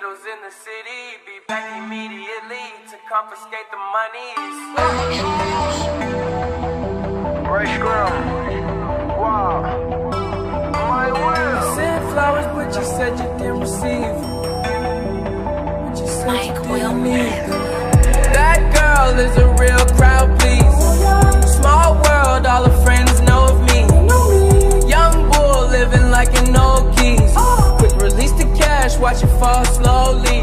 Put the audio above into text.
needles in the city. Be back immediately to confiscate the monies. Rice Scrum. Wow. My will. Sent flowers, but you said you didn't receive. But you said you didn't need them. That girl is a real crowd, please. Small world, all her friends know of me. Young bull living like an old geese. Quick release the cash, watch it fall slowly.